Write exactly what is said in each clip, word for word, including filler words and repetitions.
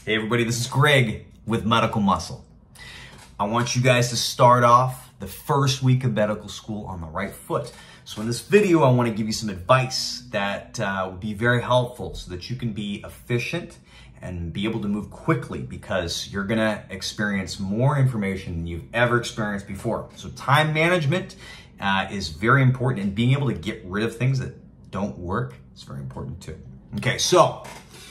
Hey everybody, this is Greg with Medical Muscle. I want you guys to start off the first week of medical school on the right foot. So in this video, I want to give you some advice that uh, would be very helpful so that you can be efficient and be able to move quickly, because you're gonna experience more information than you've ever experienced before. So time management uh, is very important, and being able to get rid of things that don't work is very important too. Okay, so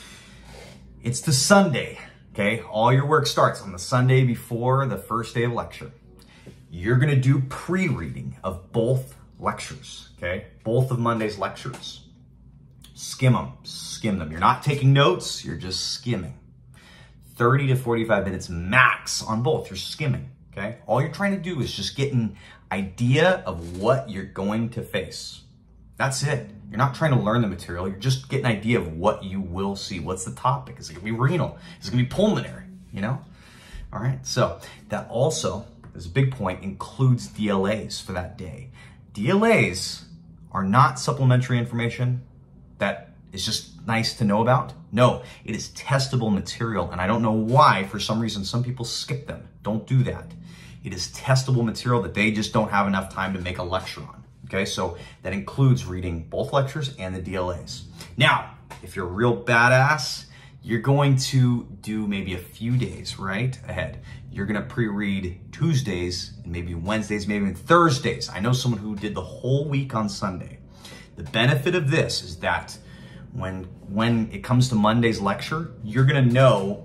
it's the Sunday, okay? All your work starts on the Sunday before the first day of lecture. You're gonna do pre-reading of both lectures, okay? Both of Monday's lectures. Skim them, skim them. You're not taking notes, you're just skimming. thirty to forty-five minutes max on both, you're skimming, okay? All you're trying to do is just get an idea of what you're going to face. That's it. You're not trying to learn the material. You're just getting an idea of what you will see. What's the topic? Is it gonna be renal? Is it gonna be pulmonary? You know? All right, so that also, as a big point, includes D L As for that day. D L As are not supplementary information that is just nice to know about. No, it is testable material, and I don't know why, for some reason, some people skip them. Don't do that. It is testable material that they just don't have enough time to make a lecture on. Okay, so that includes reading both lectures and the D L As. Now, if you're a real badass, you're going to do maybe a few days, right, ahead. You're gonna pre-read Tuesdays, and maybe Wednesdays, maybe even Thursdays. I know someone who did the whole week on Sunday. The benefit of this is that when, when it comes to Monday's lecture, you're gonna know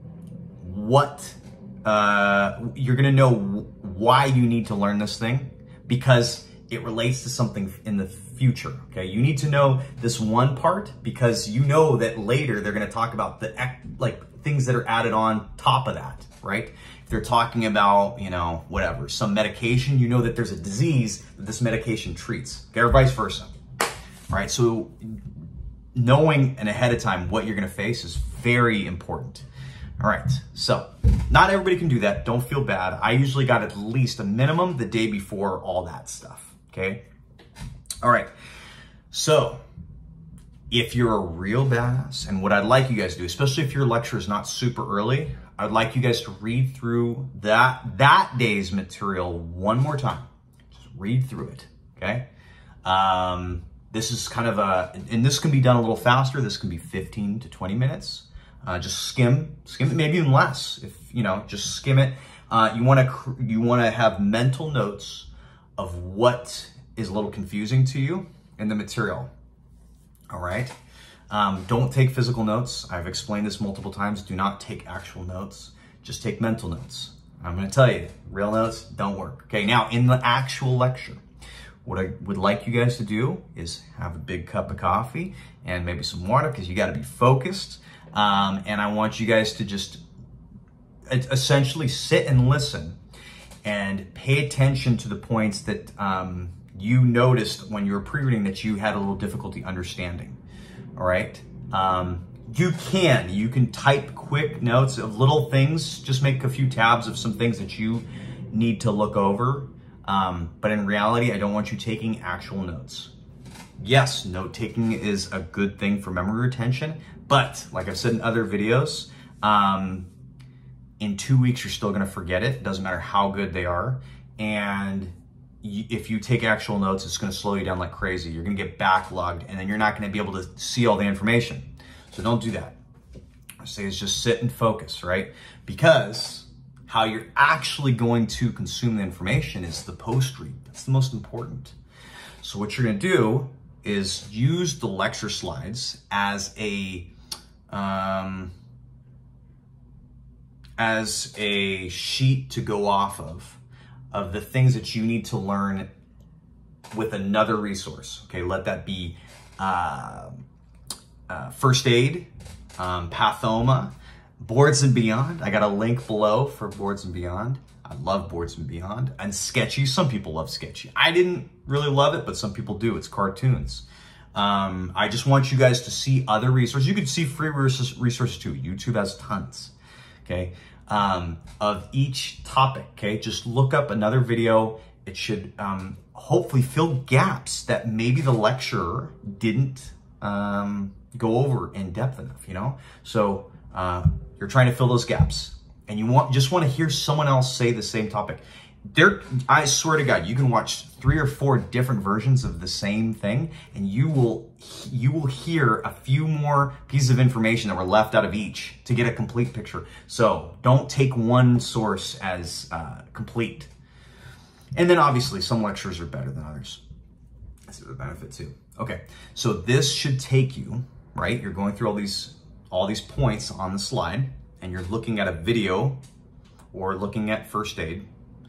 what, uh, you're gonna know why you need to learn this thing, because it relates to something in the future, okay? You need to know this one part because you know that later they're gonna talk about the like things that are added on top of that, right? If they're talking about, you know, whatever, some medication, you know that there's a disease that this medication treats, okay, or vice versa, right? So knowing and ahead of time what you're gonna face is very important. All right, so not everybody can do that. Don't feel bad. I usually got at least a minimum the day before all that stuff. Okay. All right. So if you're a real badass, and what I'd like you guys to do, especially if your lecture is not super early, I'd like you guys to read through that, that day's material one more time. Just read through it. Okay. Um, this is kind of a, and this can be done a little faster. This can be fifteen to twenty minutes. Uh, just skim, skim it, maybe even less. If, you know, just skim it. Uh, you want to, you want to have mental notes of what is a little confusing to you in the material, all right? Um, don't take physical notes. I've explained this multiple times. Do not take actual notes. Just take mental notes. I'm gonna tell you, real notes don't work. Okay, now in the actual lecture, what I would like you guys to do is have a big cup of coffee and maybe some water, because you gotta be focused. Um, and I want you guys to just essentially sit and listen and pay attention to the points that um, you noticed when you were pre-reading that you had a little difficulty understanding, all right? Um, you can, you can type quick notes of little things, just make a few tabs of some things that you need to look over. Um, but in reality, I don't want you taking actual notes. Yes, note-taking is a good thing for memory retention, but like I've said in other videos, um, in two weeks, you're still gonna forget it. It doesn't matter how good they are. And y if you take actual notes, it's gonna slow you down like crazy. You're gonna get backlogged, and then you're not gonna be able to see all the information. So don't do that. I say is just sit and focus, right? Because how you're actually going to consume the information is the post-read. That's the most important. So what you're gonna do is use the lecture slides as a, um, as a sheet to go off of, of the things that you need to learn with another resource. Okay, let that be uh, uh, first aid, um, Pathoma, Boards and Beyond. I got a link below for Boards and Beyond. I love Boards and Beyond. And Sketchy, some people love Sketchy. I didn't really love it, but some people do. It's cartoons. Um, I just want you guys to see other resources. You can see free resources, resources too. YouTube has tons, okay, um, of each topic, okay? Just look up another video. It should um, hopefully fill gaps that maybe the lecturer didn't um, go over in depth enough, you know? So Uh, you're trying to fill those gaps, and you want just want to hear someone else say the same topic. There, I swear to God, you can watch three or four different versions of the same thing, and you will you will hear a few more pieces of information that were left out of each to get a complete picture. So don't take one source as uh, complete. And then obviously some lectures are better than others. That's the benefit too. Okay, so this should take you, right? You're going through all these all these points on the slide, and you're looking at a video or looking at first aid.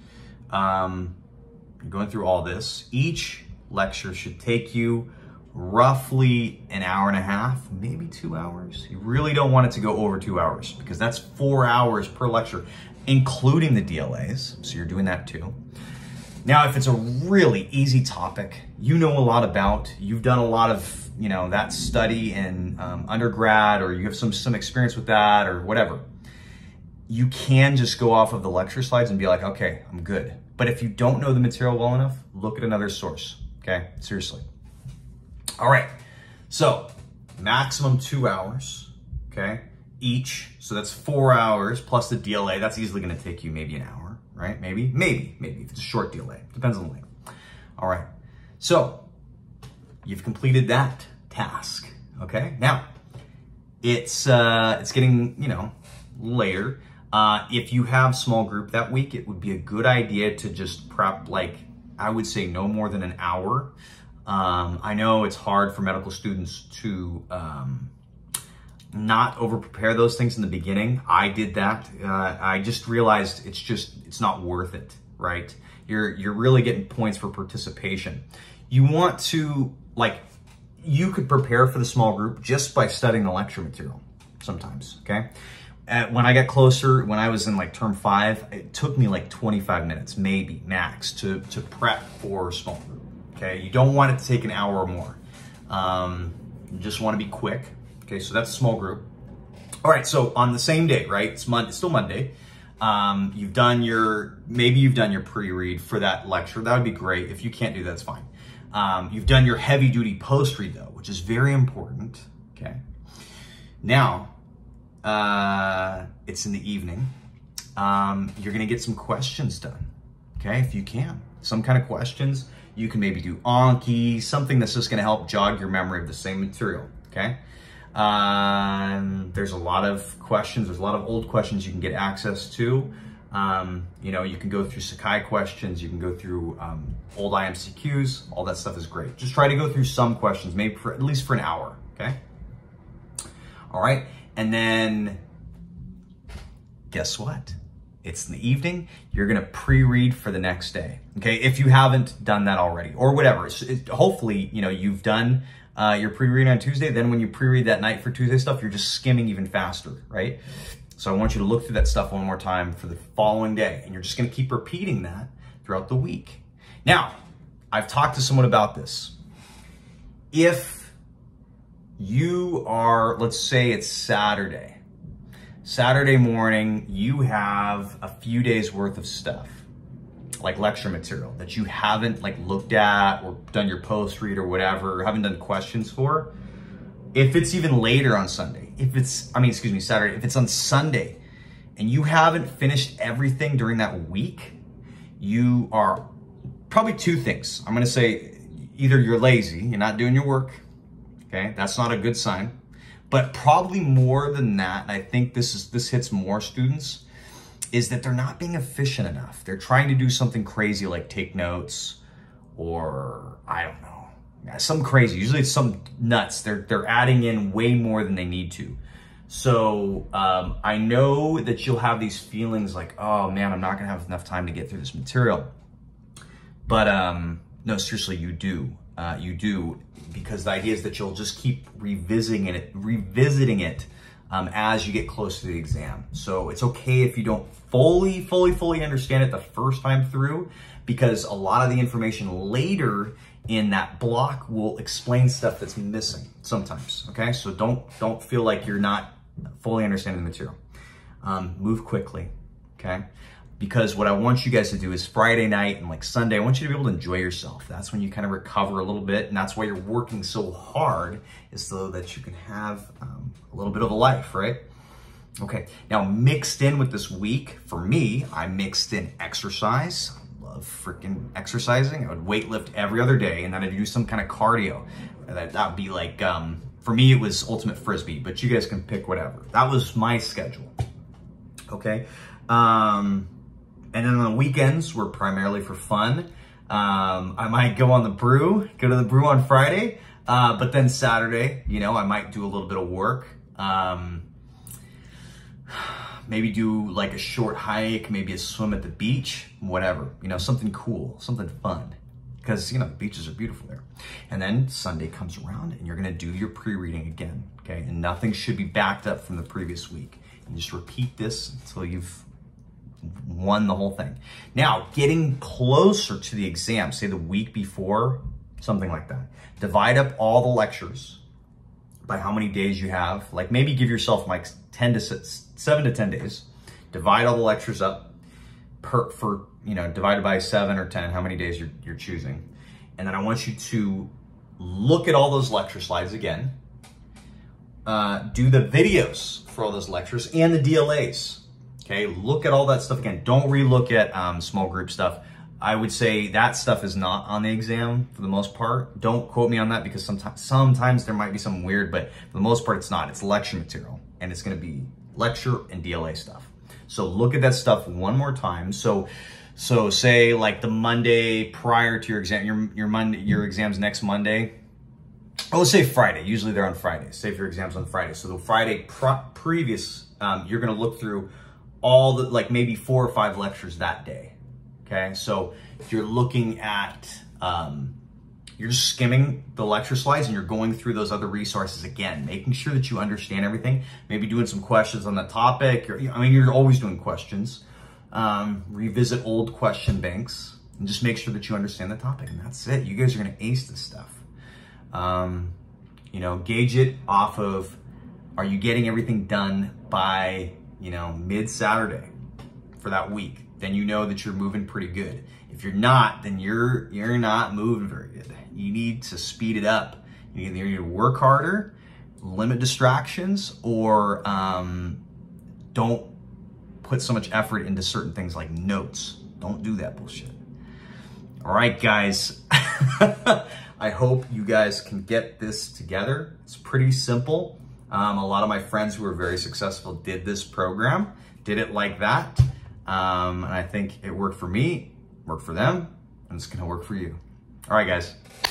Um, you're going through all this. Each lecture should take you roughly an hour and a half, maybe two hours. You really don't want it to go over two hours because that's four hours per lecture, including the D L As. So you're doing that too. Now, if it's a really easy topic, you know a lot about, you've done a lot of, you know, that study in um, undergrad, or you have some, some experience with that or whatever, you can just go off of the lecture slides and be like, okay, I'm good. But if you don't know the material well enough, look at another source, okay? Seriously. All right, so maximum two hours, okay, each. So that's four hours plus the D L A. That's easily gonna take you maybe an hour, right? Maybe, maybe, maybe if it's a short D L A, depends on the length. All right, so you've completed that task, okay? Now, it's, uh, it's getting, you know, later. Uh, if you have small group that week, it would be a good idea to just prep, like, I would say no more than an hour. Um, I know it's hard for medical students to um, not over prepare those things in the beginning. I did that. Uh, I just realized it's just, it's not worth it, right? You're, you're really getting points for participation. You want to, like, you could prepare for the small group just by studying the lecture material sometimes, okay? At, when I got closer, when I was in like term five, it took me like twenty-five minutes, maybe max, to, to prep for small group, okay? You don't want it to take an hour or more. Um, you just want to be quick, okay? So that's a small group. All right, so on the same day, right? It's, Monday, it's still Monday. Um, you've done your, maybe you've done your pre-read for that lecture. That would be great. If you can't do that, that's fine. Um, you've done your heavy duty post-read though, which is very important, okay? Now, uh, it's in the evening. Um, you're gonna get some questions done, okay? If you can, some kind of questions. You can maybe do Anki, something that's just gonna help jog your memory of the same material, okay? Um, there's a lot of questions. There's a lot of old questions you can get access to. Um, you know, you can go through Sakai questions. You can go through um, old I M C Qs. All that stuff is great. Just try to go through some questions, maybe for at least for an hour, okay? All right, and then guess what? It's in the evening. You're gonna pre-read for the next day, okay? If you haven't done that already, or whatever. It's, it, hopefully, you know, you've done uh, your pre-read on Tuesday. Then when you pre-read that night for Tuesday stuff, you're just skimming even faster, right? So I want you to look through that stuff one more time for the following day, and you're just gonna keep repeating that throughout the week. Now, I've talked to someone about this. If you are, let's say it's Saturday, Saturday morning, you have a few days worth of stuff, like lecture material that you haven't like looked at or done your post-read or whatever, or haven't done questions for. If it's even later on Sunday, if it's, I mean, excuse me, Saturday, if it's on Sunday and you haven't finished everything during that week, you are probably two things. I'm gonna say either you're lazy, you're not doing your work, okay? That's not a good sign. But probably more than that, and I think this is this hits more students, is that they're not being efficient enough. They're trying to do something crazy like take notes or, I don't know, some crazy. Usually it's some nuts. They're, they're adding in way more than they need to. So um, I know that you'll have these feelings like, oh man, I'm not gonna have enough time to get through this material. But um, no, seriously, you do. Uh, you do, because the idea is that you'll just keep revisiting it, revisiting it um, as you get close to the exam. So it's okay if you don't fully, fully, fully understand it the first time through, because a lot of the information later in that block will explain stuff that's missing sometimes, okay? So don't, don't feel like you're not fully understanding the material. Um, move quickly, okay? Because what I want you guys to do is Friday night and like Sunday, I want you to be able to enjoy yourself. That's when you kind of recover a little bit, and that's why you're working so hard, is so that you can have um, a little bit of a life, right? Okay, now mixed in with this week, for me, I mixed in exercise. I love freaking exercising. I would weightlift every other day, and then I'd do some kind of cardio. That would be like, um, for me, it was ultimate frisbee, but you guys can pick whatever. That was my schedule, okay? Um, and then on the weekends were primarily for fun. Um, I might go on the brew, go to the brew on Friday, uh, but then Saturday, you know, I might do a little bit of work. Um, maybe do like a short hike, maybe a swim at the beach, whatever, you know, something cool, something fun, because, you know, the beaches are beautiful there. And then Sunday comes around and you're going to do your pre-reading again, okay? And nothing should be backed up from the previous week. And just repeat this until you've won the whole thing. Now, getting closer to the exam, say the week before, something like that. Divide up all the lectures by how many days you have. Like maybe give yourself like ten to six, seven to ten days. Divide all the lectures up per, for, you know, divided by seven or ten, how many days you're, you're choosing. And then I want you to look at all those lecture slides again. Uh, do the videos for all those lectures and the D L As. Okay, look at all that stuff again. Don't re-look at um, small group stuff. I would say that stuff is not on the exam for the most part. Don't quote me on that because sometimes sometimes there might be something weird, but for the most part it's not. It's lecture material and it's gonna be lecture and D L A stuff. So look at that stuff one more time. So so say like the Monday prior to your exam, your your Monday, your exam's next Monday. I would say Friday. Usually they're on Fridays. Say if your exam's on Friday. So the Friday pro previous, um, you're gonna look through all the, like maybe four or five lectures that day, okay? So if you're looking at, um, you're just skimming the lecture slides and you're going through those other resources again, making sure that you understand everything, maybe doing some questions on the topic. Or, I mean, you're always doing questions. Um, revisit old question banks and just make sure that you understand the topic, and that's it. You guys are gonna ace this stuff. Um, you know, gauge it off of, are you getting everything done by, you know, mid-Saturday for that week? Then you know that you're moving pretty good. If you're not, then you're you're not moving very good. You need to speed it up. You either need to work harder, limit distractions, or um, don't put so much effort into certain things like notes. Don't do that bullshit. All right, guys. I hope you guys can get this together. It's pretty simple. Um, a lot of my friends who were very successful did this program, did it like that. Um, and I think it worked for me, worked for them, and it's gonna work for you. All right, guys.